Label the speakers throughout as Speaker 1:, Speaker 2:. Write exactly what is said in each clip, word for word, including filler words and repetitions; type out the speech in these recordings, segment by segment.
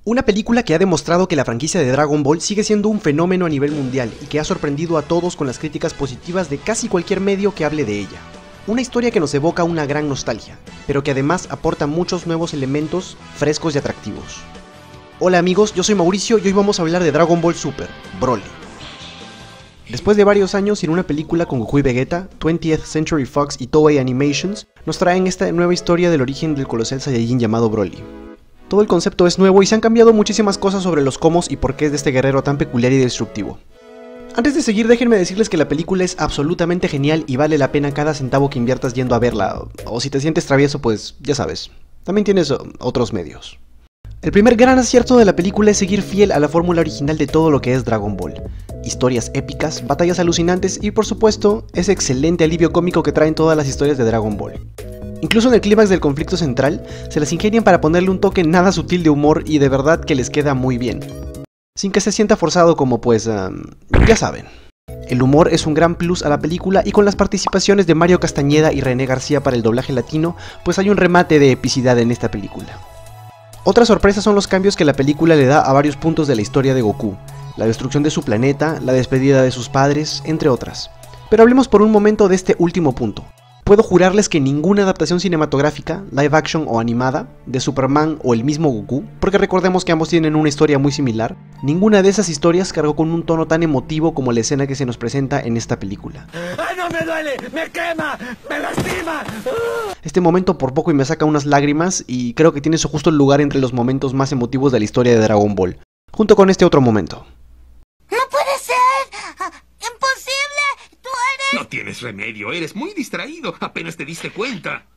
Speaker 1: Una película que ha demostrado que la franquicia de Dragon Ball sigue siendo un fenómeno a nivel mundial y que ha sorprendido a todos con las críticas positivas de casi cualquier medio que hable de ella. Una historia que nos evoca una gran nostalgia, pero que además aporta muchos nuevos elementos frescos y atractivos. Hola amigos, yo soy Mauricio y hoy vamos a hablar de Dragon Ball Super, Broly. Después de varios años sin una película con Goku y Vegeta, twentieth Century Fox y Toei Animations nos traen esta nueva historia del origen del colosal Saiyajin llamado Broly. Todo el concepto es nuevo y se han cambiado muchísimas cosas sobre los cómo y porqués de este guerrero tan peculiar y destructivo. Antes de seguir, déjenme decirles que la película es absolutamente genial y vale la pena cada centavo que inviertas yendo a verla, o si te sientes travieso pues ya sabes, también tienes otros medios. El primer gran acierto de la película es seguir fiel a la fórmula original de todo lo que es Dragon Ball. Historias épicas, batallas alucinantes y por supuesto, ese excelente alivio cómico que traen todas las historias de Dragon Ball. Incluso en el clímax del conflicto central, se las ingenian para ponerle un toque nada sutil de humor y de verdad que les queda muy bien. Sin que se sienta forzado como pues, um, ya saben. El humor es un gran plus a la película y con las participaciones de Mario Castañeda y René García para el doblaje latino, pues hay un remate de epicidad en esta película. Otra sorpresa son los cambios que la película le da a varios puntos de la historia de Goku, la destrucción de su planeta, la despedida de sus padres, entre otras. Pero hablemos por un momento de este último punto. Puedo jurarles que ninguna adaptación cinematográfica, live action o animada, de Superman o el mismo Goku, porque recordemos que ambos tienen una historia muy similar, ninguna de esas historias cargó con un tono tan emotivo como la escena que se nos presenta en esta película.
Speaker 2: ¡Ay, no me duele! ¡Me quema! ¡Me lastima!
Speaker 1: Este momento por poco y me saca unas lágrimas y creo que tiene su justo lugar entre los momentos más emotivos de la historia de Dragon Ball, junto con este otro momento.
Speaker 3: ¡No puede ser! ¡Imposible! ¡Tú eres!
Speaker 4: No tienes remedio, eres muy distraído, apenas te diste cuenta.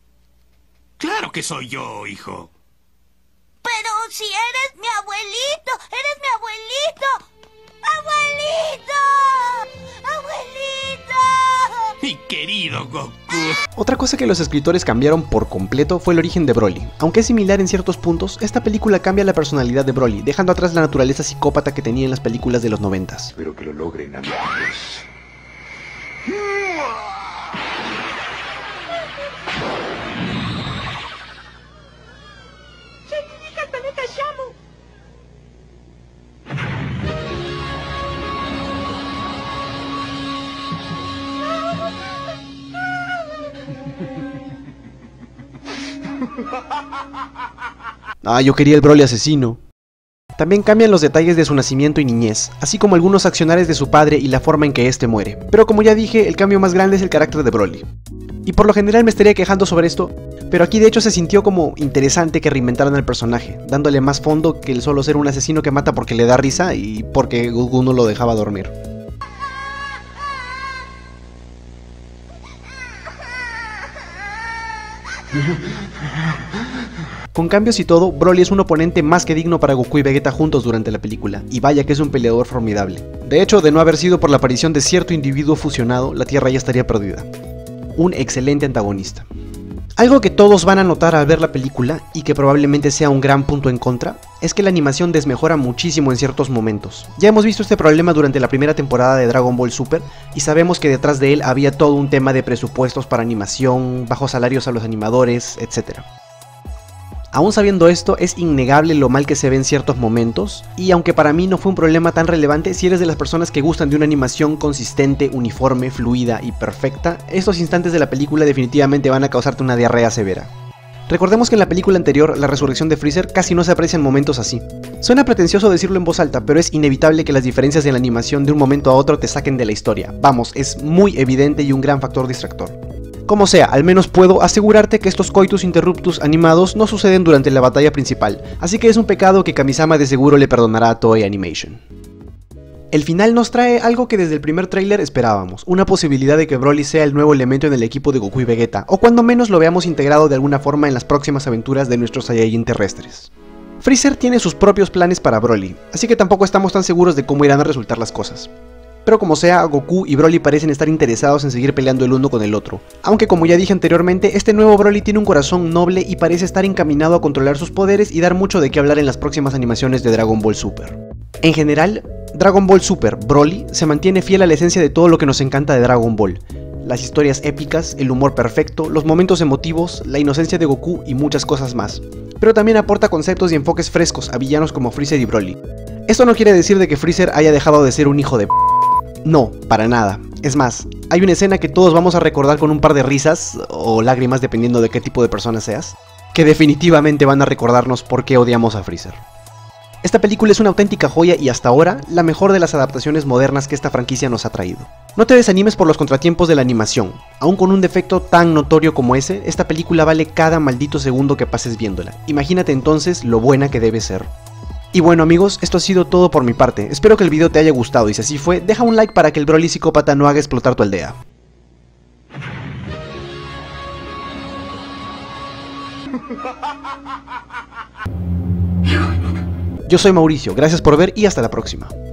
Speaker 4: Claro que soy yo, hijo.
Speaker 3: Pero si eres mi abuelito, eres mi abuelito. ¡Abuelito! ¡Abuelito!
Speaker 4: Mi querido Goku.
Speaker 1: Otra cosa que los escritores cambiaron por completo fue el origen de Broly. Aunque es similar en ciertos puntos, esta película cambia la personalidad de Broly, dejando atrás la naturaleza psicópata que tenía en las películas de los noventas.
Speaker 5: Espero que lo logren, amigos.
Speaker 1: Ah, yo quería el Broly asesino. También cambian los detalles de su nacimiento y niñez, así como algunos accionares de su padre y la forma en que éste muere. Pero como ya dije, el cambio más grande es el carácter de Broly. Y por lo general me estaría quejando sobre esto, pero aquí de hecho se sintió como interesante que reinventaran al personaje, dándole más fondo que el solo ser un asesino que mata porque le da risa y porque Goku no lo dejaba dormir. Con cambios y todo, Broly es un oponente más que digno para Goku y Vegeta juntos durante la película, y vaya que es un peleador formidable. De hecho, de no haber sido por la aparición de cierto individuo fusionado, la Tierra ya estaría perdida. Un excelente antagonista. Algo que todos van a notar al ver la película, y que probablemente sea un gran punto en contra, es que la animación desmejora muchísimo en ciertos momentos. Ya hemos visto este problema durante la primera temporada de Dragon Ball Super, y sabemos que detrás de él había todo un tema de presupuestos para animación, bajos salarios a los animadores, etcétera. Aún sabiendo esto, es innegable lo mal que se ve en ciertos momentos, y aunque para mí no fue un problema tan relevante, si eres de las personas que gustan de una animación consistente, uniforme, fluida y perfecta, estos instantes de la película definitivamente van a causarte una diarrea severa. Recordemos que en la película anterior, la resurrección de Freezer, casi no se aprecia en momentos así. Suena pretencioso decirlo en voz alta, pero es inevitable que las diferencias en la animación de un momento a otro te saquen de la historia. Vamos, es muy evidente y un gran factor distractor. Como sea, al menos puedo asegurarte que estos coitus interruptus animados no suceden durante la batalla principal, así que es un pecado que Kamisama de seguro le perdonará a Toei Animation. El final nos trae algo que desde el primer tráiler esperábamos, una posibilidad de que Broly sea el nuevo elemento en el equipo de Goku y Vegeta, o cuando menos lo veamos integrado de alguna forma en las próximas aventuras de nuestros Saiyajin terrestres. Freezer tiene sus propios planes para Broly, así que tampoco estamos tan seguros de cómo irán a resultar las cosas. Pero como sea, Goku y Broly parecen estar interesados en seguir peleando el uno con el otro. Aunque como ya dije anteriormente, este nuevo Broly tiene un corazón noble y parece estar encaminado a controlar sus poderes y dar mucho de qué hablar en las próximas animaciones de Dragon Ball Super. En general, Dragon Ball Super, Broly, se mantiene fiel a la esencia de todo lo que nos encanta de Dragon Ball. Las historias épicas, el humor perfecto, los momentos emotivos, la inocencia de Goku y muchas cosas más. pero también aporta conceptos y enfoques frescos a villanos como Freezer y Broly. Esto no quiere decir de que Freezer haya dejado de ser un hijo de p***. No, para nada. Es más, hay una escena que todos vamos a recordar con un par de risas, o lágrimas dependiendo de qué tipo de persona seas, que definitivamente van a recordarnos por qué odiamos a Freezer. Esta película es una auténtica joya y hasta ahora, la mejor de las adaptaciones modernas que esta franquicia nos ha traído. No te desanimes por los contratiempos de la animación, aún con un defecto tan notorio como ese, esta película vale cada maldito segundo que pases viéndola. Imagínate entonces lo buena que debe ser. Y bueno amigos, esto ha sido todo por mi parte, espero que el video te haya gustado y si así fue, deja un like para que el Broly psicópata no haga explotar tu aldea. Yo soy Mauricio, gracias por ver y hasta la próxima.